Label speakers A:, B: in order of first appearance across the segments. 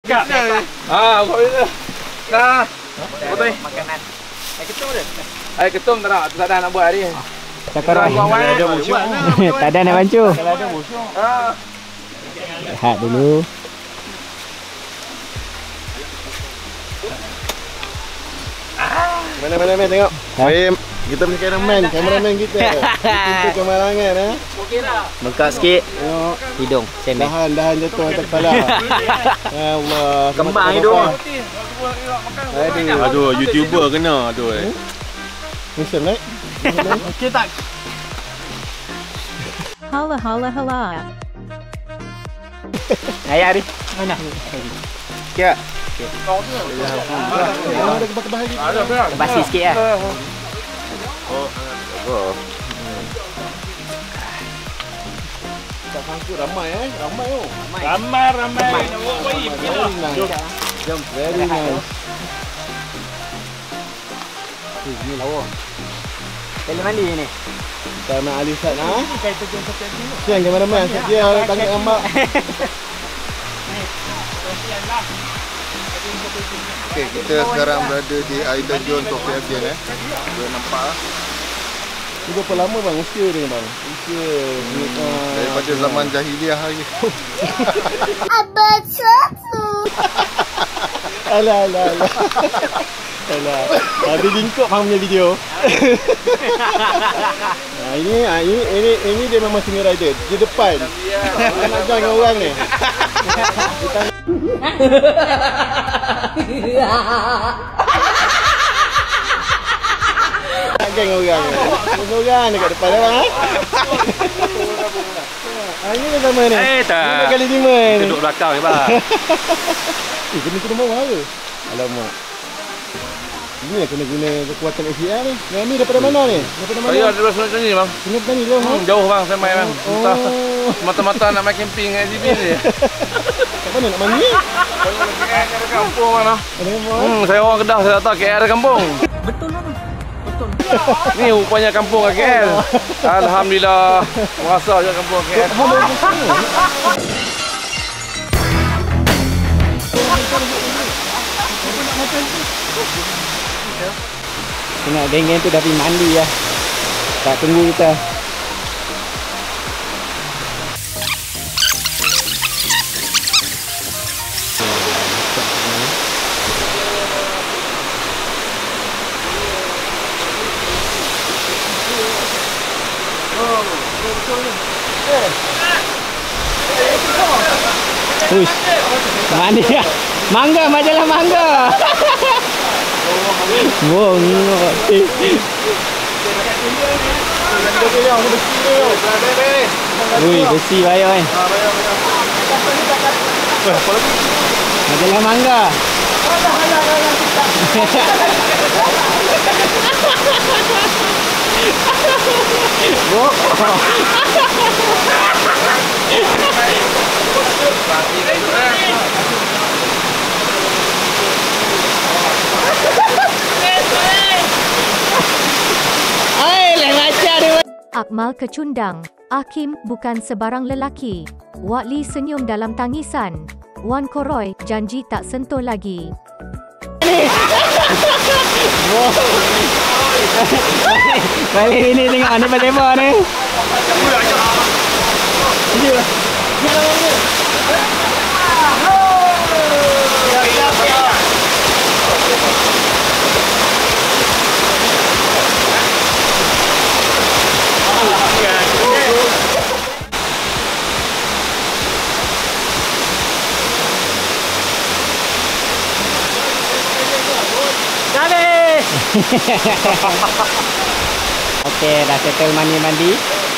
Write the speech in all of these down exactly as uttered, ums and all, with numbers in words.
A: Ah, kau ini. Nah, betul.
B: Makanan. Air ketum ada?
A: Air ketum tak nak, tak ada nak buat hari.
C: Sekarang ada musuh. Tak ada nak bantu.
A: Kalau ada musuh. Ah.
C: Lihat dulu.
D: Mana mana mana tengok. Baik, kita punya cameraman, cameraman kita. Kita kemalangan eh.
B: Okey dah.
C: Bengkak sikit.
D: Tengok
C: Hidung, cemen.
D: dahan dahan jatuh atas kepala. Allah.
B: Kembang hidung.
D: Aduh.
E: Aduh, YouTuber kena tu eh.
D: Misal naik.
B: Okey tak?
F: Hala hala hala.
C: Ayah ni.
B: Mana?
D: Kek.
A: Ada kebak-kebak lagi. Ada berapa?
C: Basi sikit lah.
D: Oh, apa? Tak sangka ramai eh, ramai oh.
A: Ramai ramai.
D: Jom. Jom, very nice. Ini lawa.
C: Kali mandi ni.
D: Kita nak alisat ah. Siang cameraman, dia tangkap gambar.
E: Okey, kita sekarang berada di Air Terjun Tokyo Avian eh. Boleh nampak ah.
D: Ini berapa lama bang usia dia bang? Usia uh,
E: daripada zaman jahiliah lagi.
F: Abang satu.
D: Alah alah alah. Alah. Habis lingkup hang punya video. Nah, ini, ah, ini ini ini dia memang senior rider di depan. Dia nak join dengan orang ni. Kita nak geng orang ni. Orang dekat depan dah bang. Ah, ini dah sama ni.
A: Eh tak.
D: Lima kali lima ni.
A: Duduk belakang ni bang.
D: Eh, kena kena bawah ke? Alamak. Ini lah kena guna kekuatan F D R ni. Yang ni daripada mana ni? Daripada mana?
A: Saya ada rasa macam ni bang.
D: Kena berani jauh.
A: Hmm, jauh bang saya main bang. Entah.
D: Oh.
A: Mata-mata nak main camping dengan S D B ni.
D: Kat mana nak mandi?
A: Saya ada kampung mana?
D: Ada apa?
A: Hmm, saya orang Kedah, saya tak tahu K L ada kampung.
B: Betul lah. Betul.
A: Ni rupanya kampung kat K L. Alhamdulillah. Merasa je kampung K L.
C: Tengok geng-geng tu dah pergi mandi lah. Tak tunggu kita. Uish. Mandi ya. Mangga, majalah mangga. Wong. Eh. Ui, besi bayar kan. Majalah mangga. Wong.
F: Akmal kecundang. Hakim bukan sebarang lelaki. Watli senyum dalam tangisan. Wan Koroi janji tak sentuh lagi.
C: Balik ini tengok ni lebar ni. Okey, dah settle mandi-mandi.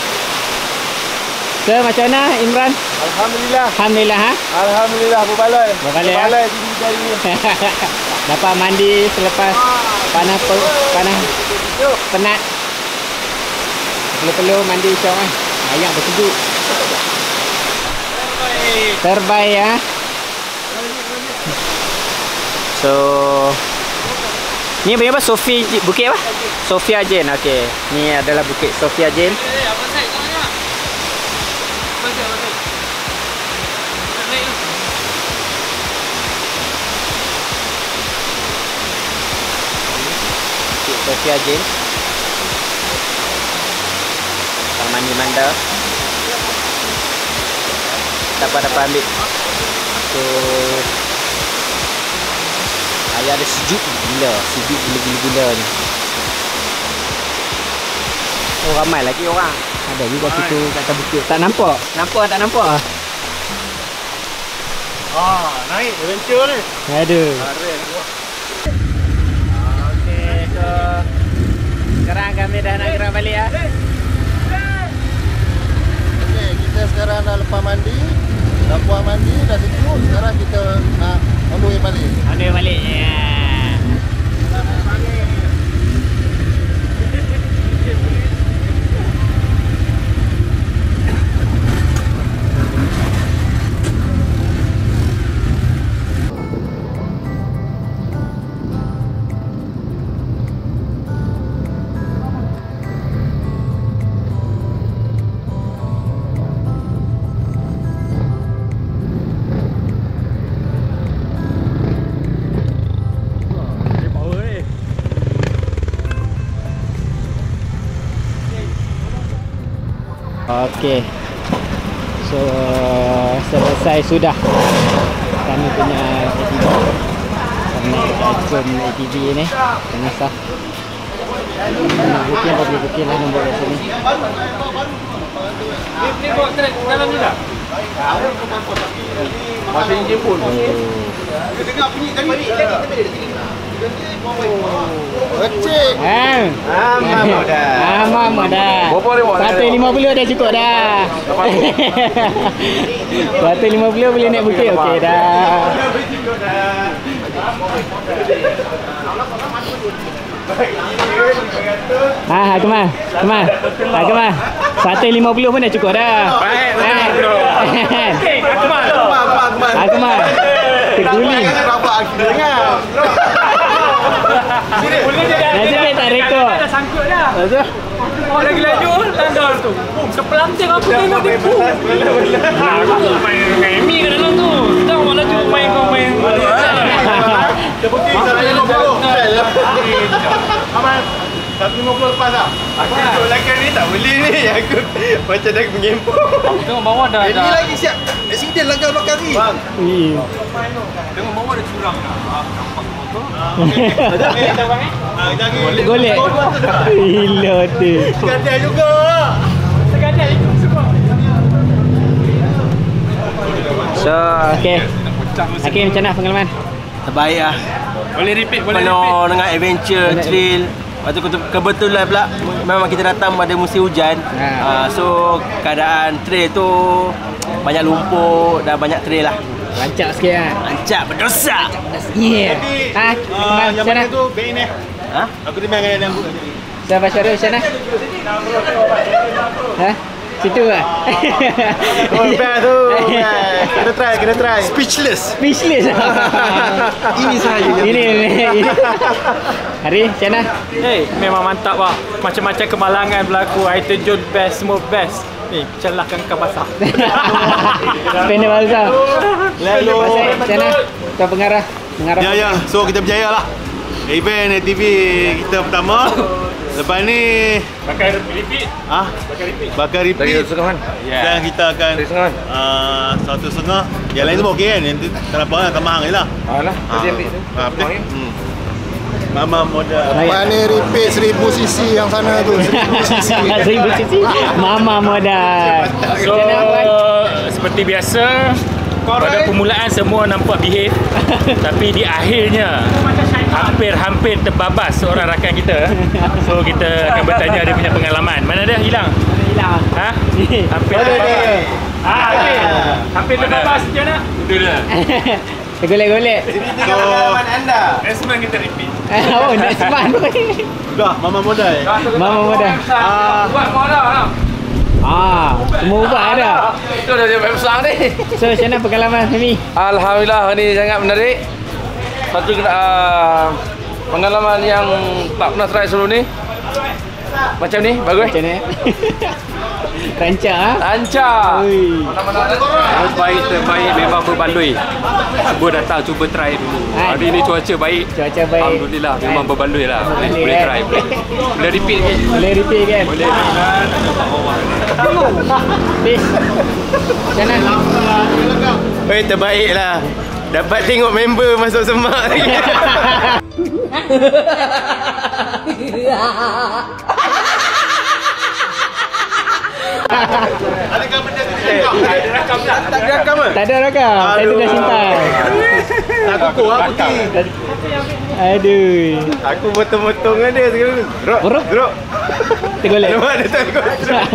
C: So, macam mana Imran?
D: Alhamdulillah.
C: Alhamdulillah ha?
D: Alhamdulillah berbaloi.
C: Berbaloi, ya?
D: Berbaloi di jari ni.
C: Dapat mandi selepas panas panas penat. Perlu-perlu mandi syok kan. Ayak bersejuk. Terbaik ya. So ni apa? Sofi bukit apa? Sofia Jane. Okey. Ni adalah bukit Sofia Jane. Sophia Jane. Kamar mandi Manda. Dapat-dapat ambil. So air ada sejuk gila, sejuk gila-gila ni. Oh, ramai lagi orang. Ada juga situ kat atas bukit. Tak nampak? Nampak tak nampak?
D: Ah, naik adventure ni.
C: Ada. Okey, so sekarang kami dah nak gerak balik ah.
E: Okey, kita sekarang dah lepas mandi. Dah puas mandi, dah sejuk. Sekarang kita nak on the way balik.
C: On the way balik. Ya. Okey. So selesai sudah kami punya A T V. Kami action A T V ni. Kena sah. Bukit apa bukit lah nombor kat sini.
A: Ni buat trek dalam ni dah. Masih enjin pun.
E: Kita dengar bunyi tadi lagi tapi dia tinggi. Kecil.
C: Ha. Amat mudah. Amat mudah.
A: Berapa dia buat?
C: seratus lima puluh dah cukup dah. seratus lima puluh boleh naik bukit okey dah. Ah, Akmal. Akmal. Akmal. seratus lima puluh pun dah cukup dah.
A: Baik.
C: Okey,
A: Akmal.
E: Akmal.
C: Akmal. Terguling.
E: Berapa dengar?
C: Nasib tak rekod.
B: Dah sangkut dah.
C: Betul?
B: Oh, lagi laju langgar tu. Boom, sepelanting aku tengok dia. Boom. Main main mi kat dalam tu. Dah malah laju main kau main.
E: Terbukti seratus lima puluh. Aman. seratus lima puluh lepas dah.
D: Aku tengok belakang ni tak boleh ni. Aku macam dah mengempur.
B: Aku tengok bawah dah.
E: Ini lagi siap. Accident langgar belakang ni. Bang.
B: Tengok bawah ada curang dah. Nampak motor.
C: Golek. Gila tu.
D: Gadai juga.
B: Sekadar itu semua.
C: So, okey. Hakim, macam mana pengalaman?
G: Terbaik lah.
B: Boleh repeat, boleh repeat.
G: Penuh dengan adventure, thrill. Lepas tu kebetulan pula memang kita datang pada musim hujan.
C: Ha.
G: Uh, so keadaan trail tu banyak lumpur dan banyak trail lah.
C: Rancak sikit kan?
G: Rancak berdosa.
C: Yeah. Ha,
D: Ah, yang
C: macam
D: mana
C: mana?
D: tu baik ni.
G: Ha?
D: Aku dengar dengan yang
C: Sahabat Syarul macam mana? Ha? Situ lah.
D: Oh, best tu. Best. Kena try, kena try.
G: Speechless.
C: Speechless.
G: Ini sahaja.
C: Ini, ini. Hari, macam mana?
B: Hey, memang mantap pak. Macam-macam kemalangan berlaku. I terjun best, semua best. Ni, celahkan kau basah.
C: Spender Balsa.
D: Lalu.
C: Macam mana? Tuan pengarah. Pengarah.
D: Ya, ya. So kita berjaya lah. Event A T V kita pertama. Lepas ni
B: Bakar repeat.
D: ah bakar
A: Lagi
D: repeat
A: satu setengah kan?
D: dan kita akan
A: Lagi setengah kan?
D: uh, satu setengah. Yang lain semua okey kan? Yang tu tak apa kan, kamang je lah.
A: Alah,
D: Ah,
A: tadi ambil tu.
D: ah, betul.
A: Setengah, ya?
D: Hmm. Mama modal.
E: Lepas ni repeat seribu cc yang sana tu. seribu cc.
C: Seribu sisi. Mama modal.
B: So, seperti biasa, pada permulaan semua nampak behave. Tapi di akhirnya hampir-hampir terbabas seorang rakan kita. So kita akan bertanya dia punya pengalaman. Mana dia? Hilang?
C: Hilang.
B: Ha? Hampir terbabas. Ah, okey. Hampir terbabas macam mana? Itu dia.
C: Tergolek-golek.
D: So,
B: Esman kita repeat.
C: Oh, nak seman.
D: dah mama modal.
C: Mama modal.
D: Ah,
B: Buat modal lah.
C: Ah, semua ubah ada.
A: Itu dah dia besar ni.
C: So, macam mana pengalaman Femi?
A: Alhamdulillah, ini sangat menarik. Satu uh, pengalaman yang tak pernah try sebelum ni. Macam ni, bagus.
C: Macam mana? Rancak ah.
A: Rancak.
C: Ui.
B: Terbaik terbaik memang berbaloi. Cuba datang, cuba try dulu.
C: Kan?
B: Hari ni cuaca baik.
C: Cuaca baik.
B: Alhamdulillah memang
C: Kan?
B: berbaloi lah. Boleh,
C: Boleh,
B: boleh
C: kan?
B: try. Boleh, boleh repeat ke?
C: Boleh repeat kan?
B: Boleh.
C: Bis. Macam mana?
G: Eh, terbaik lah. Dapat tengok member masuk semak ni.
E: Adakah benda tu direkam?
B: Ada rakam tak?
G: Tak ada rakam ke?
C: Tak ada rakam. Saya dah simpan.
E: Tak kukuh lah putih.
C: Aduh.
G: Aku potong-potong dengan dia sekarang. Rok.
C: Rok.
G: Rok.
C: Tergolek.
G: Nampak dia tak ikut.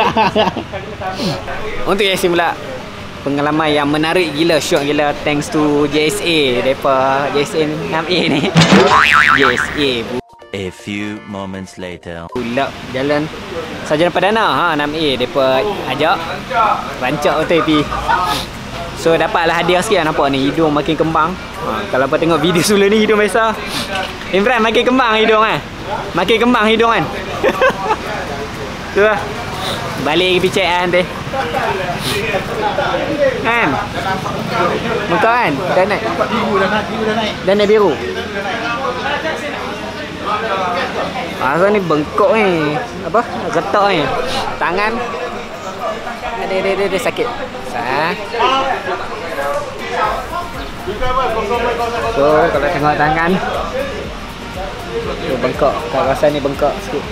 C: Untuk Yasin pula, pengalaman yang menarik gila, syok gila, thanks to J S A depa J S A enam A ni. J S A
H: A few moments later.
C: pula jalan Sarjana Perdana ha enam A depa ajak rancak O T P. So dapatlah hadiah sikit, nampak ni hidung makin kembang. Ha, kalau apa tengok video sebelum ni hidung biasa. Imran makin kembang hidung kan. Makin kembang hidung kan. Tu lah. Balik pergi check kan nanti. Kan? Muka kan? Dah naik.
E: Biru dah naik, biru dah naik.
C: Dah naik biru. Masa ni bengkok ni. Apa? Getak ni. Tangan. Ada ada ada, ada sakit. Sah. So kalau tengok tangan. Tu bengkok. Kawasan ni bengkok sikit.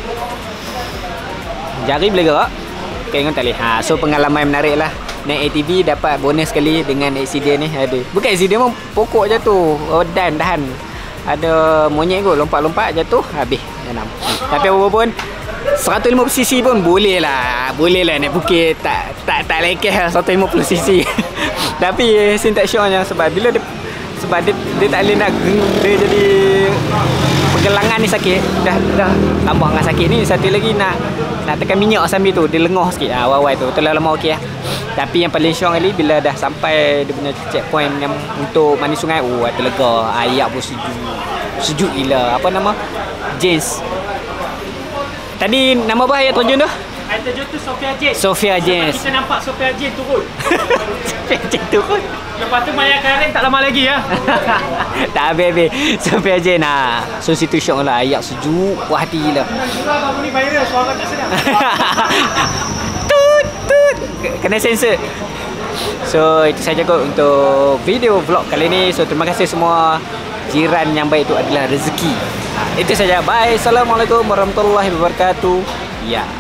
C: Jari boleh gerak. Tengok tak boleh. Ha, so pengalaman yang menarik lah. Naik A T V dapat bonus sekali dengan accident ni. Ada. Bukan accident pun, pokok jatuh. Oh, dan tahan. Ada monyet kot lompat-lompat jatuh habis enam. Tapi apa pun seratus lima puluh cc pun boleh lah. Boleh lah naik bukit. Tak tak tak lekeh lah seratus lima puluh cc. Tapi Yasin tak syoknya sebab bila dia sebab dia, dia tak boleh nak dia jadi pergelangan ni sakit. Dah dah tambah dengan sakit ni, satu lagi nak nak tekan minyak sambil tu dia lengah sikit. Ah wawai tu terlalu lama okey lah. Tapi yang paling syok kali bila dah sampai dia punya checkpoint yang untuk mandi sungai, oh terlega, air pun sejuk. Sejuk gila. Apa nama? James. Tadi nama apa ayat terjun tu?
B: Air terjun tu Sophia Jane.
C: Sophia Jane.
B: Kita nampak Sophia Jane turun.
C: Sophia Jane turun.
B: Lepas tu Maya Karen tak lama lagi ya.
C: Tak habis-habis. Sophia Jane ha. So situ syok lah. Air sejuk. Puas hati gila.
B: Baru ni viral suara tak sedap.
C: Tut tut. Kena sensor. So itu saja kot untuk video vlog kali ni. So terima kasih semua. Jiran yang baik itu adalah rezeki. Ha, itu saja. Bye. Assalamualaikum warahmatullahi wabarakatuh. Ya.